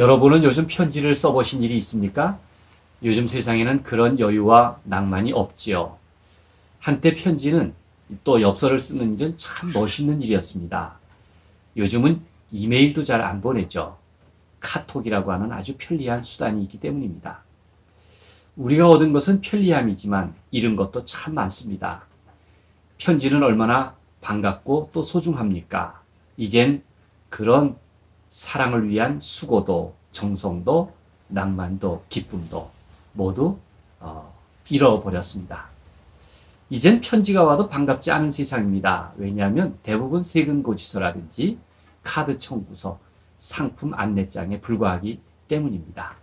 여러분은 요즘 편지를 써보신 일이 있습니까? 요즘 세상에는 그런 여유와 낭만이 없지요. 한때 편지는 또 엽서를 쓰는 일은 참 멋있는 일이었습니다. 요즘은 이메일도 잘 안 보내죠. 카톡이라고 하는 아주 편리한 수단이 있기 때문입니다. 우리가 얻은 것은 편리함이지만 잃은 것도 참 많습니다. 편지는 얼마나 반갑고 또 소중합니까? 이젠 그런 사랑을 위한 수고도 정성도 낭만도 기쁨도 모두 잃어버렸습니다. 이젠 편지가 와도 반갑지 않은 세상입니다. 왜냐하면 대부분 세금고지서라든지 카드 청구서, 상품 안내장에 불과하기 때문입니다.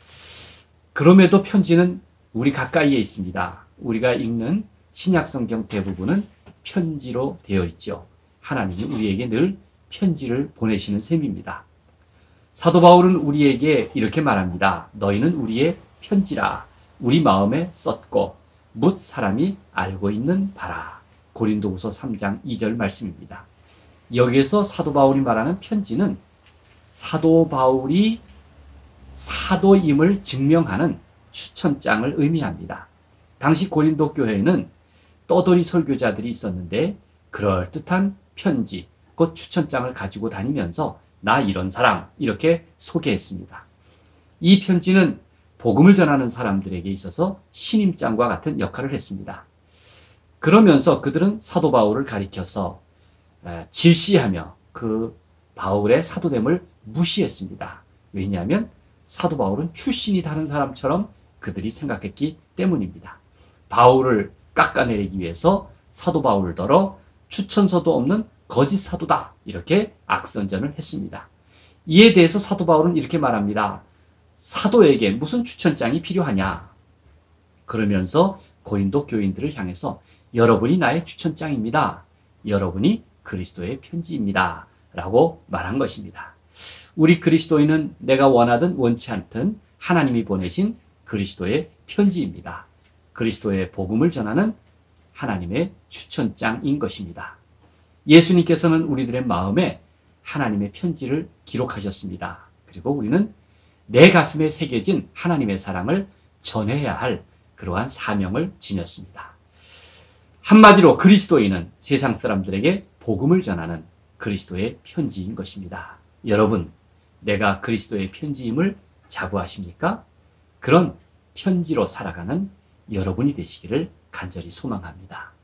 그럼에도 편지는 우리 가까이에 있습니다. 우리가 읽는 신약성경 대부분은 편지로 되어 있죠. 하나님이 우리에게 늘 편지를 보내시는 셈입니다. 사도 바울은 우리에게 이렇게 말합니다. 너희는 우리의 편지라 우리 마음에 썼고 뭇 사람이 알고 있는 바라. 고린도후서 3장 2절 말씀입니다. 여기에서 사도 바울이 말하는 편지는 사도 바울이 사도임을 증명하는 추천장을 의미합니다. 당시 고린도 교회에는 떠돌이 설교자들이 있었는데 그럴듯한 편지, 곧 추천장을 가지고 다니면서 나 이런 사람 이렇게 소개했습니다. 이 편지는 복음을 전하는 사람들에게 있어서 신임장과 같은 역할을 했습니다. 그러면서 그들은 사도 바울을 가리켜서 질시하며 그 바울의 사도됨을 무시했습니다. 왜냐하면 사도 바울은 출신이 다른 사람처럼 그들이 생각했기 때문입니다. 바울을 깎아내리기 위해서 사도 바울더러 추천서도 없는 거짓 사도다 이렇게 악선전을 했습니다. 이에 대해서 사도 바울은 이렇게 말합니다. 사도에게 무슨 추천장이 필요하냐? 그러면서 고린도 교인들을 향해서 여러분이 나의 추천장입니다. 여러분이 그리스도의 편지입니다. 라고 말한 것입니다. 우리 그리스도인은 내가 원하든 원치 않든 하나님이 보내신 그리스도의 편지입니다. 그리스도의 복음을 전하는 하나님의 추천장인 것입니다. 예수님께서는 우리들의 마음에 하나님의 편지를 기록하셨습니다. 그리고 우리는 내 가슴에 새겨진 하나님의 사랑을 전해야 할 그러한 사명을 지녔습니다. 한마디로 그리스도인은 세상 사람들에게 복음을 전하는 그리스도의 편지인 것입니다. 여러분, 내가 그리스도의 편지임을 자부하십니까? 그런 편지로 살아가는 여러분이 되시기를 간절히 소망합니다.